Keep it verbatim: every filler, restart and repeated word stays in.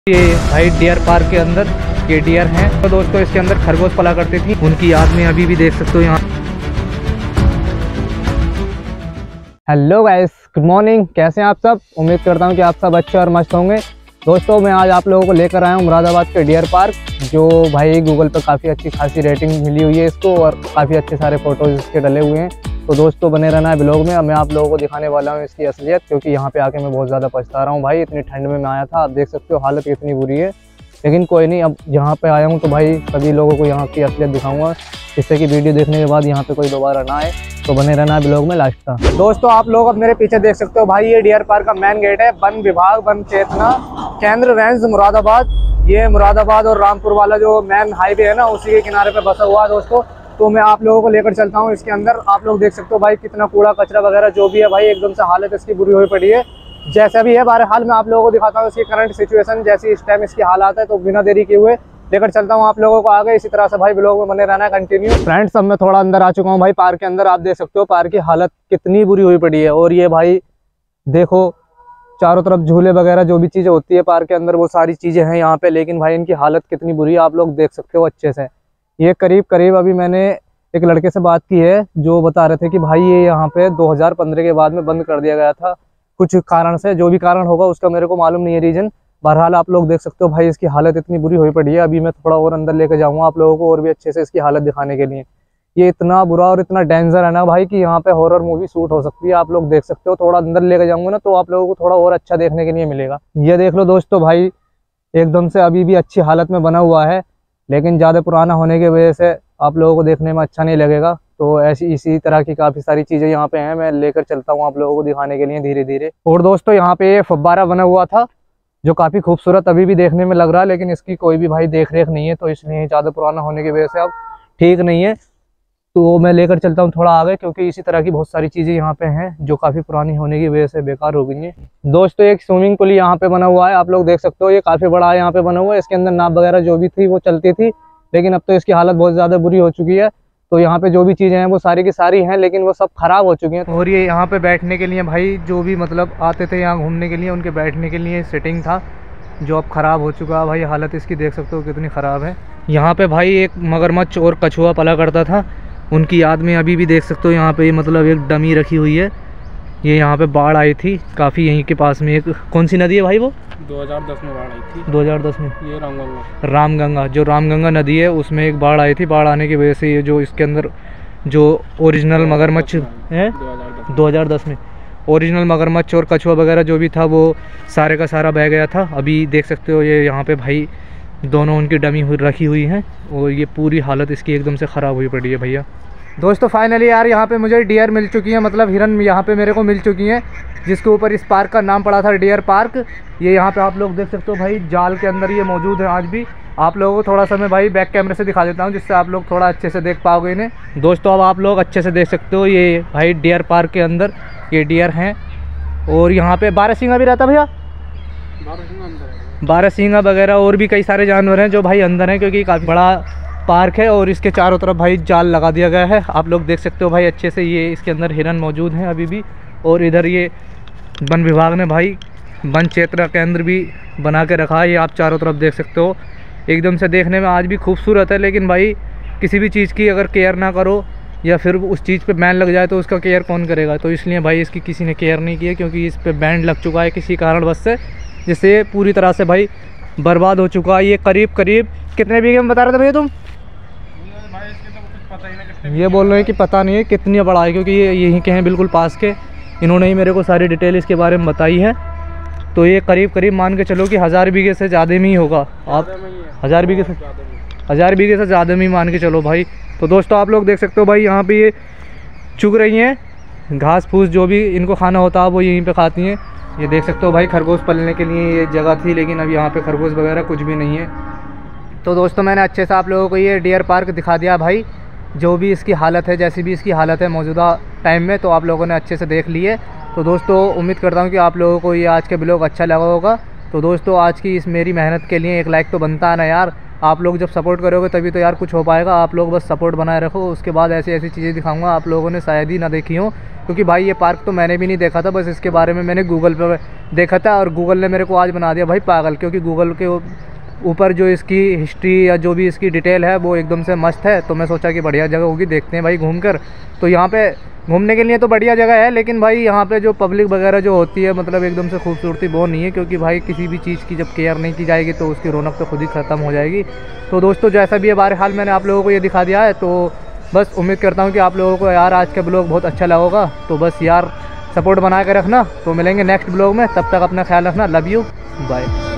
ये भाई deer park के अंदर ये डियर हैं। तो दोस्तों इसके अंदर खरगोश पला करती थी, उनकी याद में अभी भी देख सकते हो यहाँ। Hello guys, good morning. कैसे हैं आप सब? उम्मीद करता हूँ कि आप सब अच्छे और मस्त होंगे। दोस्तों मैं आज आप लोगों को लेकर आया हूँ मुरादाबाद के डियर पार्क, जो भाई गूगल पर काफ़ी अच्छी खासी रेटिंग मिली हुई है इसको और काफ़ी अच्छे सारे फोटोज इसके डले हुए हैं। तो दोस्तों बने रहना है ब्लॉग में। अब मैं आप लोगों को दिखाने वाला हूँ इसकी असलियत, क्योंकि यहाँ पे आके मैं बहुत ज़्यादा पछता रहा हूँ भाई। इतनी ठंड में मैं आया था, आप देख सकते हो हालत कितनी बुरी है, लेकिन कोई नहीं, अब यहाँ पे आया हूँ तो भाई सभी लोगों को यहाँ की असलियत दिखाऊंगा, जिससे कि वीडियो देखने के बाद यहाँ पे कोई दोबारा ना आए। तो बने रहना है ब्लॉग में लास्ट का। दोस्तों आप लोग अब मेरे पीछे देख सकते हो भाई, ये डियर पार्क का मेन गेट है। वन विभाग वन चेतना केंद्र रेंज मुरादाबाद। ये मुरादाबाद और रामपुर वाला जो मेन हाईवे है ना, उसी के किनारे पे बसा हुआ है दोस्तों। तो मैं आप लोगों को लेकर चलता हूँ इसके अंदर। आप लोग देख सकते हो भाई कितना कूड़ा कचरा वगैरह जो भी है भाई, एकदम से हालत इसकी बुरी हुई पड़ी है। जैसा भी है बहरहाल मैं आप लोगों को दिखाता हूँ इसकी करंट सिचुएशन, जैसी इस टाइम इसकी हालात है। तो बिना देरी किए हुए लेकर चलता हूँ आप लोगों को आगे। इसी तरह से भाई ब्लॉग में बने रहना है कंटिन्यू। फ्रेंड्स अब मैं थोड़ा अंदर आ चुका हूँ भाई पार्क के अंदर। आप देख सकते हो पार्क की हालत कितनी बुरी हुई पड़ी है। और ये भाई देखो चारों तरफ झूले वगैरह जो भी चीज़ें होती है पार्क के अंदर, वो सारी चीज़ें हैं यहाँ पे, लेकिन भाई इनकी हालत कितनी बुरी है आप लोग देख सकते हो अच्छे से। ये करीब करीब अभी मैंने एक लड़के से बात की है जो बता रहे थे कि भाई ये यहाँ पे दो हज़ार पंद्रह के बाद में बंद कर दिया गया था कुछ कारण से। जो भी कारण होगा उसका मेरे को मालूम नहीं है रीजन। बहरहाल आप लोग देख सकते हो भाई इसकी हालत इतनी बुरी हुई पड़ी है। अभी मैं थोड़ा और अंदर लेकर जाऊँगा आप लोगों को और भी अच्छे से इसकी हालत दिखाने के लिए। ये इतना बुरा और इतना डेंजर है ना भाई कि यहाँ पे हॉरर मूवी शूट हो सकती है। आप लोग देख सकते हो, थोड़ा अंदर लेकर जाऊँगा ना तो आप लोगों को थोड़ा और अच्छा देखने के लिए मिलेगा। ये देख लो दोस्तों भाई, एकदम से अभी भी अच्छी हालत में बना हुआ है, लेकिन ज़्यादा पुराना होने की वजह से आप लोगों को देखने में अच्छा नहीं लगेगा। तो ऐसी इसी तरह की काफ़ी सारी चीज़ें यहाँ पे हैं, मैं लेकर चलता हूँ आप लोगों को दिखाने के लिए धीरे धीरे। और दोस्तों यहाँ पे ये फव्वारा बना हुआ था जो काफ़ी खूबसूरत अभी भी देखने में लग रहा है, लेकिन इसकी कोई भी भाई देख रेख नहीं है, तो इसलिए ज़्यादा पुराना होने की वजह से अब ठीक नहीं है। तो मैं लेकर चलता हूँ थोड़ा आगे, क्योंकि इसी तरह की बहुत सारी चीज़ें यहाँ पे हैं जो काफ़ी पुरानी होने की वजह से बेकार हो गई हैं। दोस्तों एक स्विमिंग पूल यहाँ पे बना हुआ है, आप लोग देख सकते हो, ये काफ़ी बड़ा यहाँ पे बना हुआ है। इसके अंदर नाव वगैरह जो भी थी वो चलती थी, लेकिन अब तो इसकी हालत बहुत ज़्यादा बुरी हो चुकी है। तो यहाँ पे जो भी चीज़ें हैं वो सारी की सारी हैं, लेकिन वो सब ख़राब हो चुकी हैं। और ये यहाँ पे बैठने के लिए भाई जो भी मतलब आते थे यहाँ घूमने के लिए, उनके बैठने के लिए सेटिंग था जो अब ख़राब हो चुका है भाई। हालत इसकी देख सकते हो कितनी ख़राब है। यहाँ पे भाई एक मगरमच्छ और कछुआ पला करता था, उनकी याद में अभी भी देख सकते हो यहाँ पे मतलब एक डमी रखी हुई है। ये यहाँ पे बाढ़ आई थी काफ़ी, यहीं के पास में एक कौन सी नदी है भाई वो दो हज़ार दस में बाढ़ आई थी। दो हज़ार दस में ये रामगंगा रामगंगा जो रामगंगा नदी है उसमें एक बाढ़ आई थी। बाढ़ आने की वजह से ये जो इसके अंदर जो ओरिजिनल मगरमच्छ है दो हज़ार दस में ओरिजिनल मगरमच्छ और कछुआ वगैरह जो भी था वो सारे का सारा बह गया था। अभी देख सकते हो ये यहाँ पे भाई दोनों उनकी डमी हुई रखी हुई हैं और ये पूरी हालत इसकी एकदम से ख़राब हुई पड़ी है भैया। दोस्तों फाइनली यार यहाँ पे मुझे डियर मिल चुकी है, मतलब हिरन यहाँ पे मेरे को मिल चुकी हैं, जिसके ऊपर इस पार्क का नाम पड़ा था डियर पार्क। ये यहाँ पे आप लोग देख सकते हो भाई जाल के अंदर ये मौजूद है आज भी। आप लोगों को थोड़ा सा मैं भाई बैक कैमरे से दिखा देता हूँ, जिससे आप लोग थोड़ा अच्छे से देख पाओगे इन्हें। दोस्तों अब आप लोग अच्छे से देख सकते हो ये भाई डियर पार्क के अंदर ये डियर हैं। और यहाँ पे बारहसिंगा भी रहता भैया, बारहसिंगा वगैरह और भी कई सारे जानवर हैं जो भाई अंदर हैं, क्योंकि काफ़ी बड़ा पार्क है और इसके चारों तरफ भाई जाल लगा दिया गया है। आप लोग देख सकते हो भाई अच्छे से, ये इसके अंदर हिरन मौजूद हैं अभी भी। और इधर ये वन विभाग ने भाई वन क्षेत्र केंद्र भी बना के रखा है, ये आप चारों तरफ देख सकते हो। एकदम से देखने में आज भी खूबसूरत है, लेकिन भाई किसी भी चीज़ की अगर केयर ना करो या फिर उस चीज़ पे बैन लग जाए तो उसका केयर कौन करेगा। तो इसलिए भाई इसकी किसी ने केयर नहीं की है, क्योंकि इस पर बैन लग चुका है किसी कारणवश से, जिससे पूरी तरह से भाई बर्बाद हो चुका है। ये करीब करीब कितने बीघे में बता रहे थे भैया तुम? ये बोल रहे हैं कि पता नहीं है कितनी बड़ा है, क्योंकि ये यहीं के हैं बिल्कुल पास के। इन्होंने ही मेरे को सारी डिटेल इसके बारे में बताई है। तो ये करीब करीब मान के चलो कि हज़ार बीघे से ज़्यादा में ही होगा। आप हज़ार बीघे से हज़ार बीघे से ज़्यादा में ही मान के चलो भाई। तो दोस्तों आप लोग देख सकते हो भाई यहाँ पे ये चुग रही हैं घास फूस, जो भी इनको खाना होता है वो यहीं पे खाती हैं। ये देख सकते हो भाई खरगोश पलने के लिए ये जगह थी, लेकिन अब यहाँ पे खरगोश वगैरह कुछ भी नहीं है। तो दोस्तों मैंने अच्छे से आप लोगों को ये डियर पार्क दिखा दिया भाई, जो भी इसकी हालत है, जैसी भी इसकी हालत है मौजूदा टाइम में, तो आप लोगों ने अच्छे से देख ली है। तो दोस्तों उम्मीद करता हूँ कि आप लोगों को ये आज के ब्लॉग अच्छा लगा होगा। तो दोस्तों आज की इस मेरी मेहनत के लिए एक लाइक तो बनता है ना यार। आप लोग जब सपोर्ट करोगे तभी तो यार कुछ हो पाएगा। आप लोग बस सपोर्ट बनाए रखो, उसके बाद ऐसी ऐसी चीज़ें दिखाऊंगा आप लोगों ने शायद ही ना देखी हो, क्योंकि भाई ये पार्क तो मैंने भी नहीं देखा था, बस इसके बारे में मैंने गूगल पे देखा था और गूगल ने मेरे को आज बना दिया भाई पागल, क्योंकि गूगल के ऊपर जो इसकी हिस्ट्री या जो भी इसकी डिटेल है वो एकदम से मस्त है। तो मैं सोचा कि बढ़िया जगह होगी, देखते हैं भाई घूम कर। तो यहाँ पे घूमने के लिए तो बढ़िया जगह है, लेकिन भाई यहाँ पे जो पब्लिक वगैरह जो होती है मतलब एकदम से खूबसूरती वो नहीं है, क्योंकि भाई किसी भी चीज़ की जब केयर नहीं की जाएगी तो उसकी रौनक तो खुद ही ख़त्म हो जाएगी। तो दोस्तों जैसा भी है बहरहाल मैंने आप लोगों को ये दिखा दिया है, तो बस उम्मीद करता हूँ कि आप लोगों को यार आज का ब्लॉग बहुत अच्छा लगा होगा। तो बस यार सपोर्ट बना के रखना, तो मिलेंगे नेक्स्ट ब्लॉग में, तब तक अपना ख्याल रखना। Love you, bye.